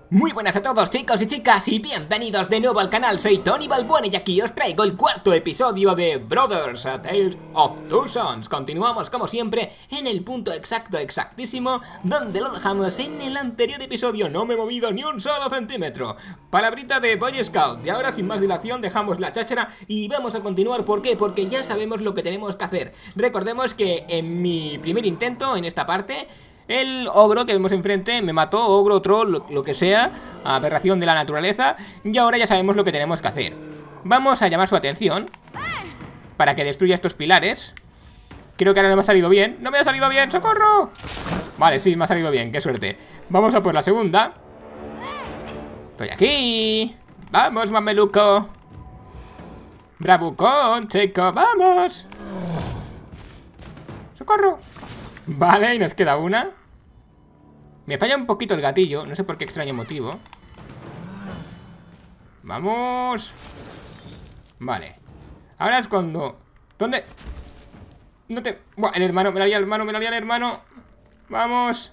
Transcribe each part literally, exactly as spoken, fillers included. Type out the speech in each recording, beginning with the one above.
Muy buenas a todos, chicos y chicas, y bienvenidos de nuevo al canal. Soy Tony Balbuena y aquí os traigo el cuarto episodio de Brothers: A Tale of Two Sons. Continuamos como siempre en el punto exacto, exactísimo, donde lo dejamos en el anterior episodio. No me he movido ni un solo centímetro. Palabrita de Boy Scout. Y ahora sin más dilación dejamos la cháchara y vamos a continuar. ¿Por qué? Porque ya sabemos lo que tenemos que hacer. Recordemos que en mi primer intento, en esta parte, el ogro que vemos enfrente me mató, ogro, troll, lo, lo que sea, aberración de la naturaleza. Y ahora ya sabemos lo que tenemos que hacer. Vamos a llamar su atención para que destruya estos pilares. Creo que ahora no me ha salido bien. ¡No me ha salido bien! ¡Socorro! Vale, sí, me ha salido bien, qué suerte. Vamos a por la segunda. Estoy aquí. ¡Vamos, mameluco! ¡Bravucón, chico! ¡Vamos! ¡Socorro! Vale, y nos queda una. Me falla un poquito el gatillo, no sé por qué extraño motivo. Vamos. Vale. Ahora es cuando... ¿Dónde? No te... Buah, el hermano, me la lía el hermano, me la lía el hermano. Vamos.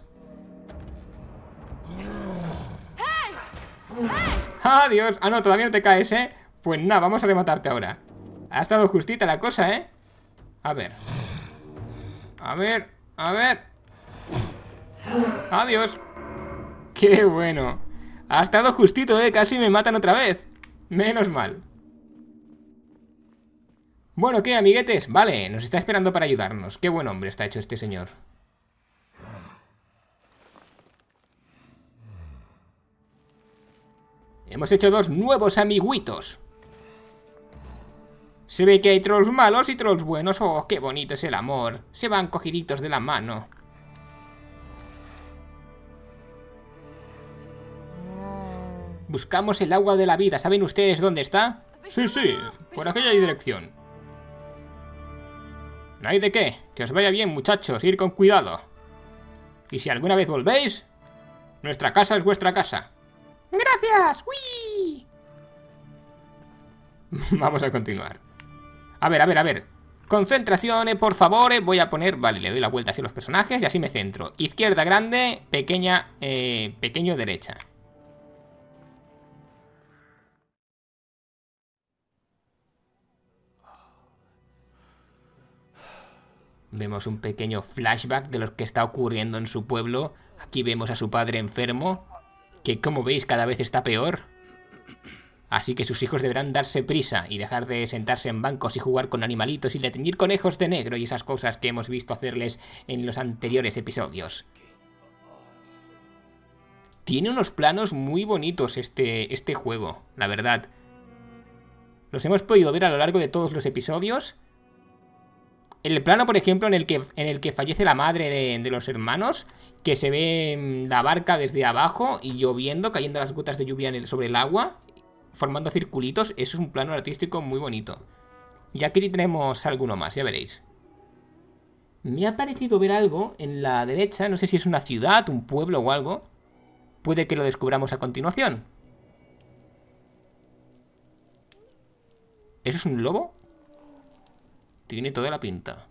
Adiós. Ah, no, todavía no te caes, ¿eh? Pues nada, vamos a rematarte ahora. Ha estado justita la cosa, ¿eh? A ver. A ver, a ver. Adiós. Qué bueno. Ha estado justito, eh, casi me matan otra vez. Menos mal. Bueno, ¿qué, amiguetes? Vale, nos está esperando para ayudarnos. Qué buen hombre está hecho este señor. Hemos hecho dos nuevos amiguitos. Se ve que hay trolls malos y trolls buenos. Oh, qué bonito es el amor. Se van cogiditos de la mano. Buscamos el agua de la vida. ¿Saben ustedes dónde está? Sí, sí, por aquella dirección. No hay de qué. Que os vaya bien, muchachos. Ir con cuidado. Y si alguna vez volvéis, nuestra casa es vuestra casa. ¡Gracias! ¡Uy! Vamos a continuar. A ver, a ver, a ver. Concentración, eh, por favor. eh. Voy a poner... Vale, le doy la vuelta así a los personajes y así me centro. Izquierda grande, pequeña, eh, pequeño derecha. Vemos un pequeño flashback de lo que está ocurriendo en su pueblo. Aquí vemos a su padre enfermo, que como veis cada vez está peor. Así que sus hijos deberán darse prisa y dejar de sentarse en bancos y jugar con animalitos y de teñir conejos de negro y esas cosas que hemos visto hacerles en los anteriores episodios. Tiene unos planos muy bonitos este, este juego, la verdad. Los hemos podido ver a lo largo de todos los episodios. El plano, por ejemplo, en el que, en el que fallece la madre de, de los hermanos, que se ve la barca desde abajo y lloviendo, cayendo las gotas de lluvia en el, sobre el agua, formando circulitos. Eso es un plano artístico muy bonito. Y aquí tenemos alguno más, ya veréis. Me ha parecido ver algo en la derecha, no sé si es una ciudad, un pueblo o algo. Puede que lo descubramos a continuación. ¿Eso es un lobo? Tiene toda la pinta.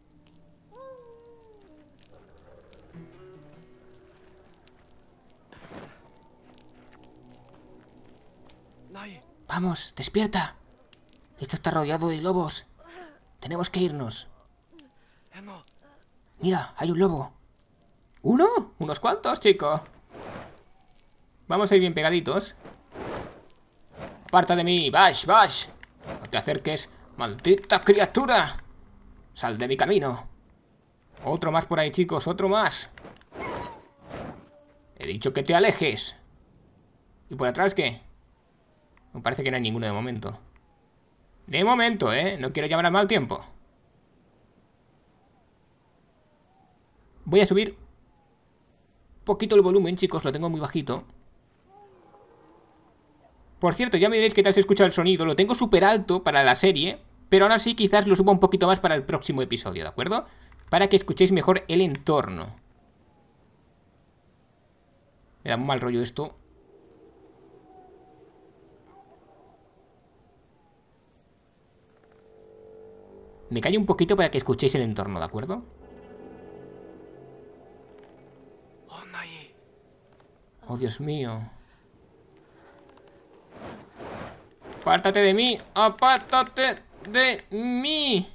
Vamos, despierta. Esto está rodeado de lobos. Tenemos que irnos. Mira, hay un lobo. ¿Uno? Unos cuantos, chico. Vamos a ir bien pegaditos. Aparta de mí, Bash, Bash. No te acerques, maldita criatura. Sal de mi camino. Otro más por ahí, chicos, otro más. He dicho que te alejes. ¿Y por atrás qué? Me parece que no hay ninguno de momento. De momento, ¿eh? No quiero llamar a mal tiempo. Voy a subir un poquito el volumen, chicos, lo tengo muy bajito. Por cierto, ya me diréis qué tal se escucha el sonido. Lo tengo súper alto para la serie, pero aún así quizás lo suba un poquito más para el próximo episodio, ¿de acuerdo? Para que escuchéis mejor el entorno. Me da un mal rollo esto. Me callo un poquito para que escuchéis el entorno, ¿de acuerdo? Oh, Dios mío. Apártate de mí. Apártate de mí.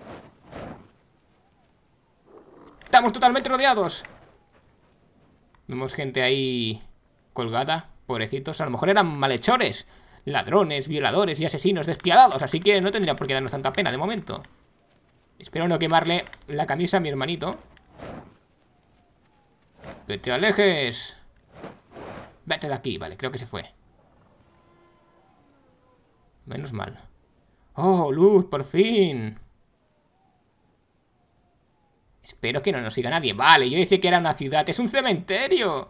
Estamos totalmente rodeados. Vemos gente ahí colgada. Pobrecitos. A lo mejor eran malhechores. Ladrones, violadores y asesinos despiadados. Así que no tendría por qué darnos tanta pena de momento. Espero no quemarle la camisa a mi hermanito. ¡Que te alejes! Vete de aquí. Vale, creo que se fue. Menos mal. ¡Oh, luz! ¡Por fin! Espero que no nos siga nadie. Vale, yo decía que era una ciudad. ¡Es un cementerio!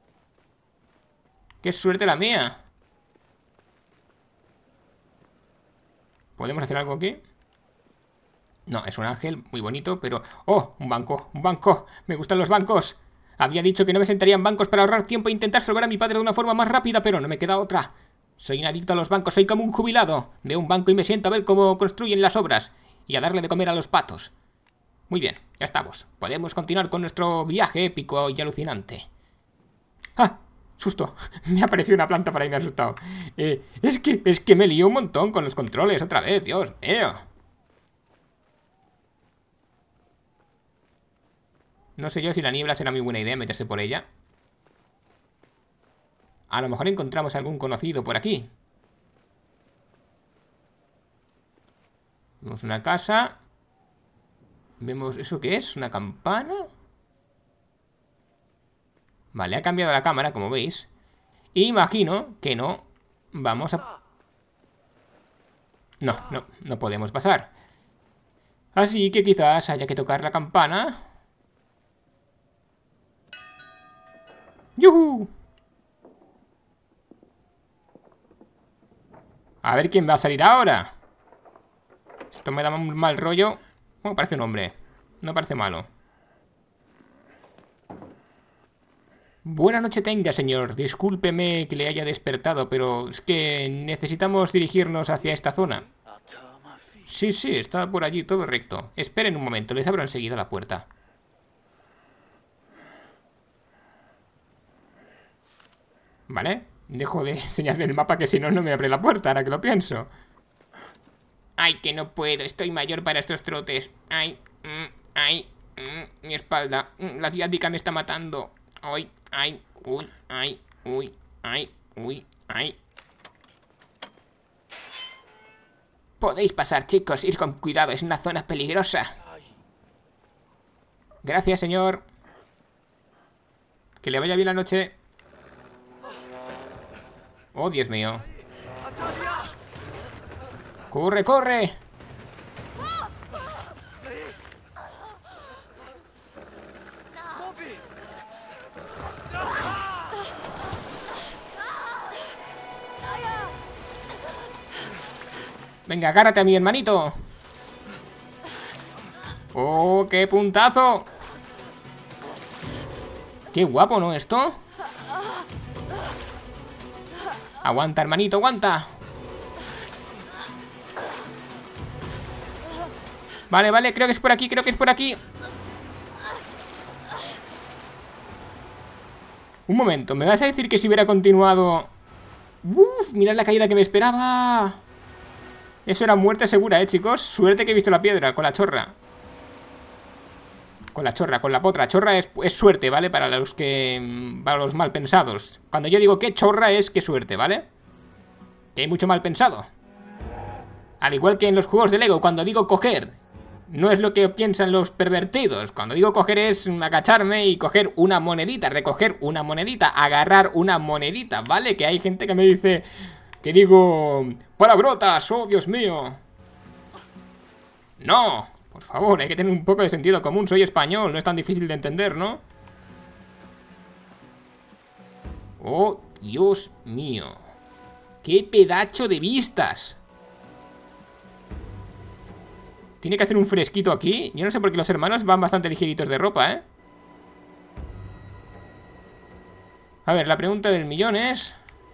¡Qué suerte la mía! ¿Podemos hacer algo aquí? No, es un ángel muy bonito, pero... ¡Oh! Un banco, un banco. Me gustan los bancos. Había dicho que no me sentaría en bancos para ahorrar tiempo e intentar salvar a mi padre de una forma más rápida, pero no me queda otra. Soy un adicto a los bancos, soy como un jubilado. Veo un banco y me siento a ver cómo construyen las obras y a darle de comer a los patos. Muy bien, ya estamos. Podemos continuar con nuestro viaje épico y alucinante. ¡Ah! Susto. Me ha aparecido una planta para ahí, me ha asustado. Eh, es que, es que me lío un montón con los controles otra vez, Dios mío. No sé yo si la niebla será muy buena idea meterse por ella. A lo mejor encontramos algún conocido por aquí. Vemos una casa. Vemos... ¿Eso qué es? ¿Una campana? Vale, ha cambiado la cámara, como veis. Imagino que no vamos a... No, no, no podemos pasar. Así que quizás haya que tocar la campana. ¡Yuhu! A ver quién va a salir ahora. Esto me da un mal rollo. Oh, parece un hombre. No parece malo. Buena noche tenga, señor. Discúlpeme que le haya despertado, pero es que necesitamos dirigirnos hacia esta zona. Sí, sí, está por allí, todo recto. Esperen un momento, les abro enseguida la puerta. Vale, dejo de enseñarle el mapa que si no, no me abre la puerta, ahora que lo pienso. Ay, que no puedo, estoy mayor para estos trotes. Ay, mm, ay, mm, mi espalda. Mm, la ciática me está matando. Ay, ay, uy, ay, uy, ay, uy, ay. Podéis pasar, chicos, ir con cuidado, es una zona peligrosa. Gracias, señor. Que le vaya bien la noche. Oh, Dios mío. ¡Corre, corre! Venga, agárrate a mi hermanito. ¡Oh, qué puntazo! ¡Qué guapo, ¿no, esto? Aguanta, hermanito, aguanta. Vale, vale, creo que es por aquí, creo que es por aquí. Un momento, ¿me vas a decir que si hubiera continuado... Uf, mirad la caída que me esperaba. Eso era muerte segura, eh, chicos. Suerte que he visto la piedra, con la chorra. Con la chorra, con la potra. Chorra es, es suerte, ¿vale? Para los que... Para los mal pensados. Cuando yo digo que chorra es que suerte, ¿vale? Que hay mucho mal pensado. Al igual que en los juegos de Lego, cuando digo coger, no es lo que piensan los pervertidos. Cuando digo coger es agacharme y coger una monedita, recoger una monedita, agarrar una monedita, ¿vale? Que hay gente que me dice... Que digo... palabrotas, oh Dios mío. No, por favor, hay que tener un poco de sentido común. Soy español, no es tan difícil de entender, ¿no? Oh, Dios mío. ¡Qué pedazo de vistas! Tiene que hacer un fresquito aquí. Yo no sé por qué los hermanos van bastante ligeritos de ropa, ¿eh? A ver, la pregunta del millón es...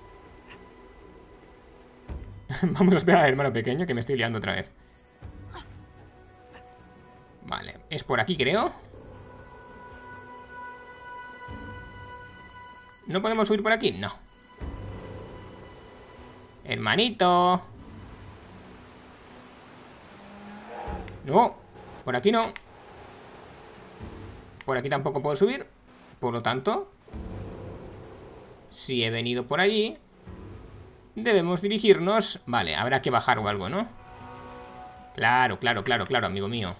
Vamos a esperar al hermano pequeño, que me estoy liando otra vez. Vale, es por aquí, creo. ¿No podemos subir por aquí? No. Hermanito. No, por aquí no. Por aquí tampoco puedo subir. Por lo tanto, si he venido por allí, debemos dirigirnos... Vale, habrá que bajar o algo, ¿no? Claro, claro, claro, claro, amigo mío.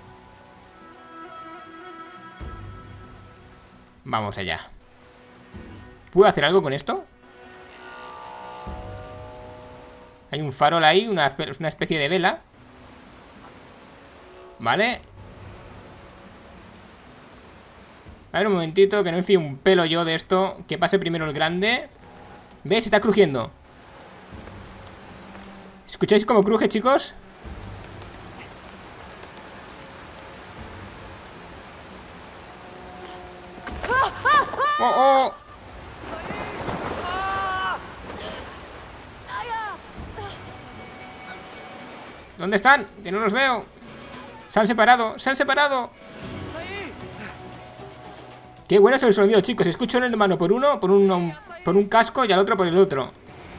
Vamos allá. ¿Puedo hacer algo con esto? Hay un farol ahí, una, una especie de vela. Vale. A ver un momentito, que no me fío un pelo yo de esto. Que pase primero el grande. ¿Ves? Está crujiendo. ¿Escucháis cómo cruje, chicos? ¡Oh, oh! ¿Dónde están? Que no los veo. Se han separado, se han separado. Qué bueno es el sonido, chicos. Escucho un hermano por uno, por un, por un casco y al otro por el otro.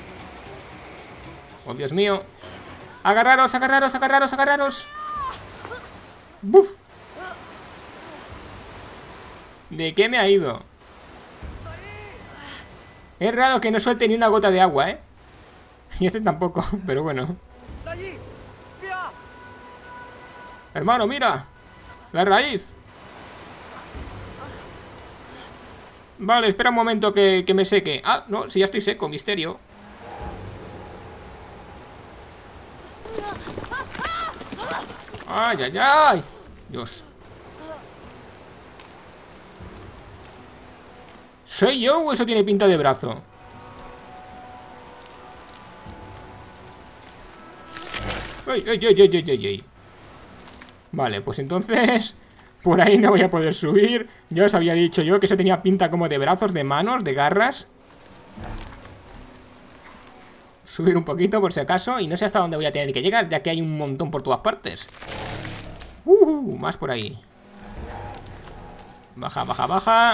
Oh, Dios mío. Agarraros, agarraros, agarraros, agarraros. ¡Buf! ¿De qué me ha ido? Es raro que no suelte ni una gota de agua, ¿eh? Y este tampoco, pero bueno. Hermano, mira. La raíz. Vale, espera un momento que, que me seque. Ah, no, si ya estoy seco, misterio. Ay, ay, ay. Dios. ¿Soy yo o eso tiene pinta de brazo? Ay, ay, ay, ay, ay, ay. Vale, pues entonces por ahí no voy a poder subir. Ya os había dicho yo que eso tenía pinta como de brazos, de manos, de garras. Subir un poquito por si acaso. Y no sé hasta dónde voy a tener que llegar, ya que hay un montón por todas partes. Uh, más por ahí. Baja, baja, baja.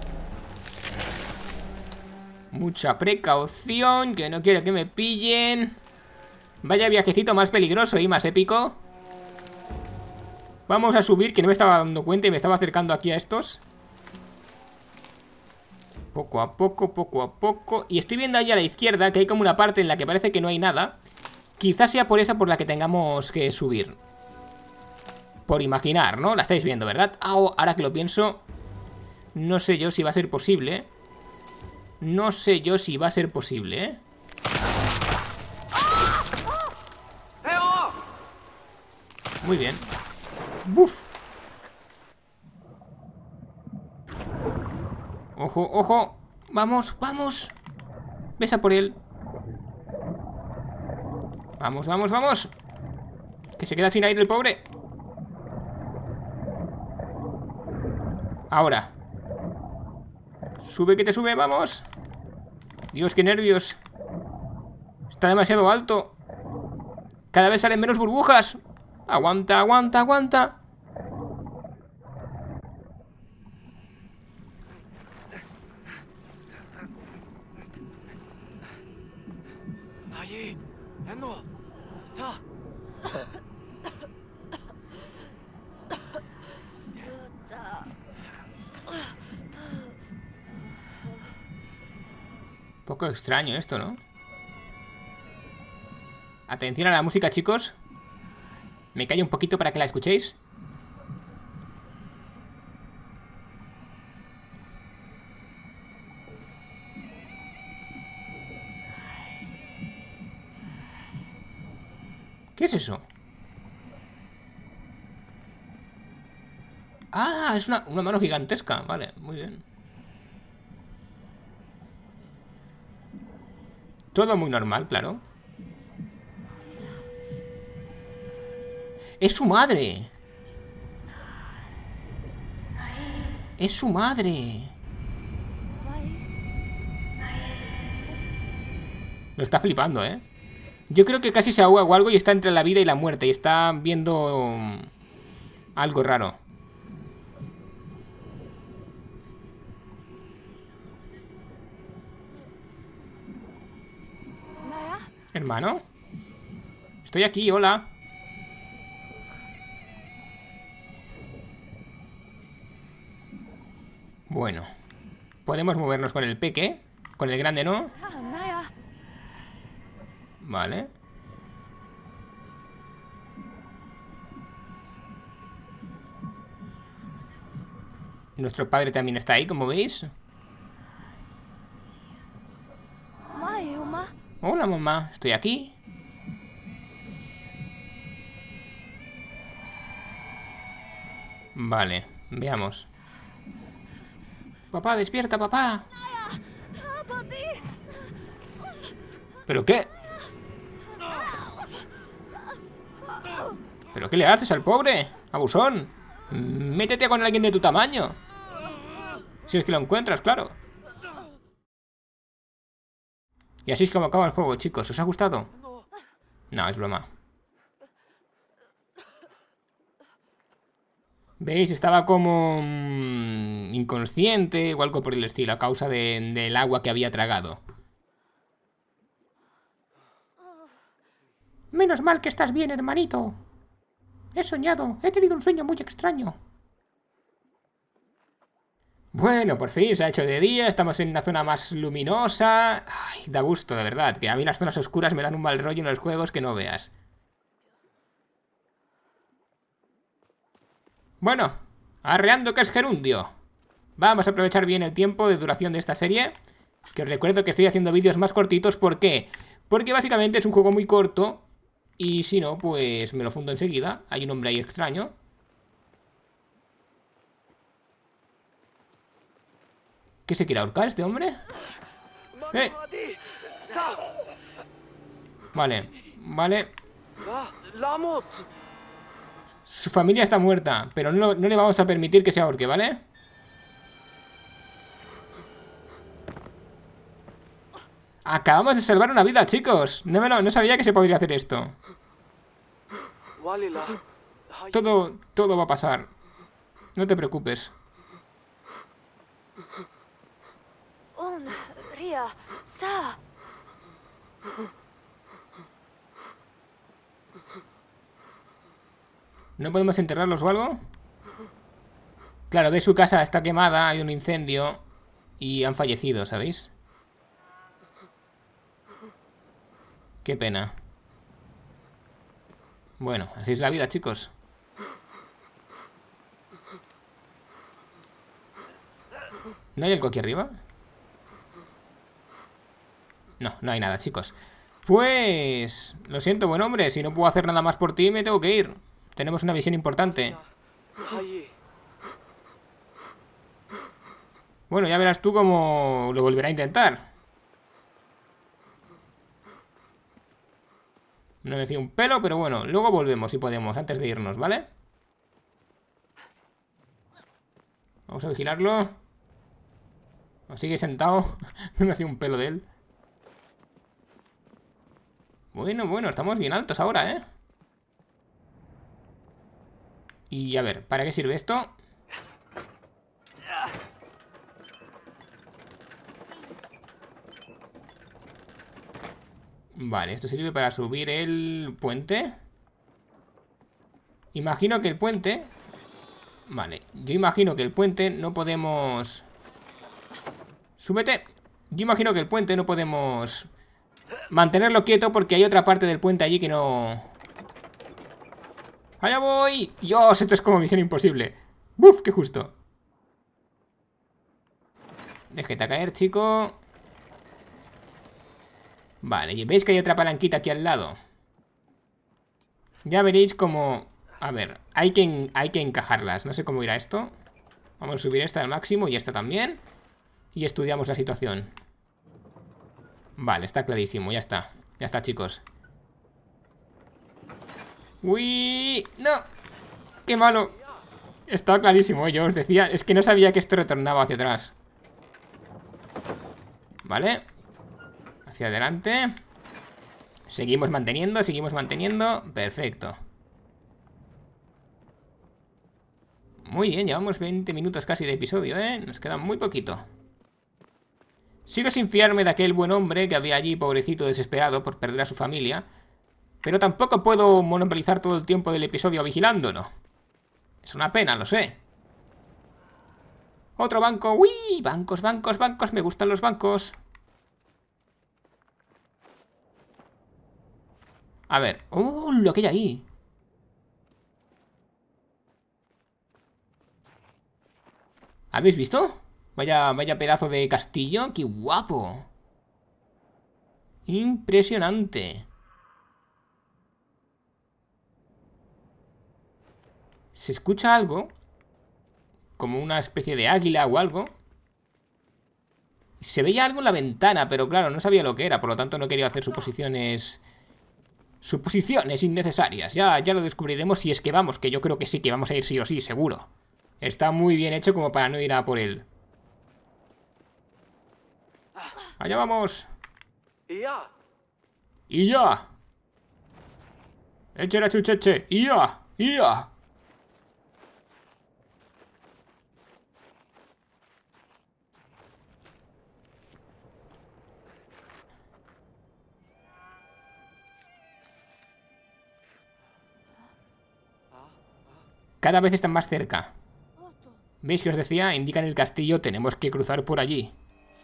Mucha precaución, que no quiero que me pillen. Vaya viajecito más peligroso y más épico. Vamos a subir, que no me estaba dando cuenta y me estaba acercando aquí a estos. Poco a poco, poco a poco. Y estoy viendo ahí a la izquierda que hay como una parte en la que parece que no hay nada. Quizás sea por esa por la que tengamos que subir. Por imaginar, ¿no? La estáis viendo, ¿verdad? Oh, ahora que lo pienso, no sé yo si va a ser posible. No sé yo si va a ser posible, ¿eh? Muy bien. ¡Buf! ¡Ojo, ojo! ¡Vamos, vamos! ¡Ves a por él! ¡Vamos, vamos, vamos! Que se queda sin aire el pobre. Ahora. Sube que te sube, vamos. Dios, qué nervios. Está demasiado alto. Cada vez salen menos burbujas. Aguanta, aguanta, aguanta. Poco extraño esto, ¿no? Atención a la música, chicos. Me callo un poquito para que la escuchéis. ¿Qué es eso? Ah, es una, una mano gigantesca. Vale, muy bien. Todo muy normal, claro. ¡Es su madre! ¡Es su madre! Lo está flipando, ¿eh? Yo creo que casi se ahoga o algo y está entre la vida y la muerte. Y está viendo um, algo raro. Hermano. Estoy aquí, hola. Bueno. Podemos movernos con el peque. Con el grande no. Vale. Nuestro padre también está ahí, como veis. Hola, mamá. Estoy aquí. Vale, veamos. Papá, despierta, papá. ¿Pero qué? ¿Pero qué le haces al pobre? Abusón. Métete con alguien de tu tamaño. Si es que lo encuentras, claro. Y así es como acaba el juego, chicos. ¿Os ha gustado? No, es broma. ¿Veis? Estaba como mmm, inconsciente o algo por el estilo, a causa de, del agua que había tragado. Menos mal que estás bien, hermanito. He soñado, he tenido un sueño muy extraño. Bueno, por fin se ha hecho de día, estamos en una zona más luminosa. Ay, da gusto, de verdad, que a mí las zonas oscuras me dan un mal rollo en los juegos que no veas. Bueno, arreando que es gerundio. Vamos a aprovechar bien el tiempo de duración de esta serie. Que os recuerdo que estoy haciendo vídeos más cortitos, ¿por qué? Porque básicamente es un juego muy corto. Y si no, pues me lo fundo enseguida. Hay un hombre ahí extraño. ¿Qué se quiere ahorcar este hombre? ¡Eh! Vale, vale. Su familia está muerta, pero no, no le vamos a permitir que se ahorque, ¿vale? Acabamos de salvar una vida, chicos. No, me lo, no sabía que se podría hacer esto. Todo, todo va a pasar. No te preocupes. ¿No podemos enterrarlos o algo? Claro, ve, su casa está quemada, hay un incendio y han fallecido, ¿sabéis? Qué pena. Bueno, así es la vida, chicos. ¿No hay algo aquí arriba? No, no hay nada, chicos. Pues... lo siento, buen hombre. Si no puedo hacer nada más por ti, me tengo que ir. Tenemos una misión importante. Bueno, ya verás tú cómo lo volverá a intentar. No me fío un pelo, pero bueno, luego volvemos si podemos, antes de irnos, ¿vale? Vamos a vigilarlo. Sigue sentado. No me fío un pelo de él. Bueno, bueno, estamos bien altos ahora, ¿eh? Y a ver, ¿para qué sirve esto? Vale, esto sirve para subir el puente. Imagino que el puente... Vale, yo imagino que el puente no podemos... ¡Súbete! Yo imagino que el puente no podemos... mantenerlo quieto porque hay otra parte del puente allí que no... ¡Allá voy! ¡Dios! Esto es como misión imposible. ¡Buf! ¡Qué justo! Déjate caer, chico. Vale, y veis que hay otra palanquita aquí al lado. Ya veréis como... A ver, hay que, hay que encajarlas. No sé cómo irá esto. Vamos a subir esta al máximo y esta también. Y estudiamos la situación. Vale, está clarísimo, ya está. Ya está, chicos. ¡Uy! ¡No! ¡Qué malo! Está clarísimo, yo os decía. Es que no sabía que esto retornaba hacia atrás. Vale. Hacia adelante. Seguimos manteniendo, seguimos manteniendo. Perfecto. Muy bien, llevamos veinte minutos casi de episodio, ¿eh? Nos queda muy poquito. Sigo sin fiarme de aquel buen hombre que había allí, pobrecito, desesperado por perder a su familia. Pero tampoco puedo monopolizar todo el tiempo del episodio vigilándolo. Es una pena, lo sé. Otro banco. ¡Uy! Bancos, bancos, bancos. Me gustan los bancos. A ver. ¡Oh! Lo que hay ahí. ¿Habéis visto? Vaya, vaya pedazo de castillo. ¡Qué guapo! Impresionante. Se escucha algo. Como una especie de águila o algo. Se veía algo en la ventana, pero claro, no sabía lo que era. Por lo tanto no quería hacer suposiciones... Suposiciones innecesarias. Ya, ya lo descubriremos si es que vamos. Que yo creo que sí, que vamos a ir sí o sí, seguro. Está muy bien hecho como para no ir a por él. Allá vamos. Y ya. Eche la chucheche. Y ya. Y ya. Cada vez están más cerca. ¿Veis que os decía? Indican el castillo, tenemos que cruzar por allí.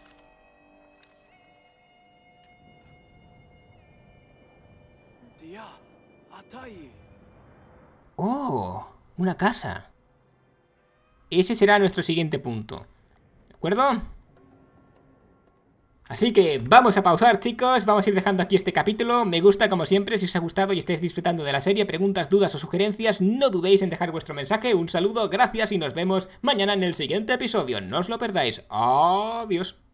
¡Oh! Una casa. Ese será nuestro siguiente punto. ¿De acuerdo? Así que vamos a pausar, chicos, vamos a ir dejando aquí este capítulo. Me gusta como siempre, si os ha gustado y estáis disfrutando de la serie, preguntas, dudas o sugerencias, no dudéis en dejar vuestro mensaje. Un saludo, gracias y nos vemos mañana en el siguiente episodio. No os lo perdáis. Adiós.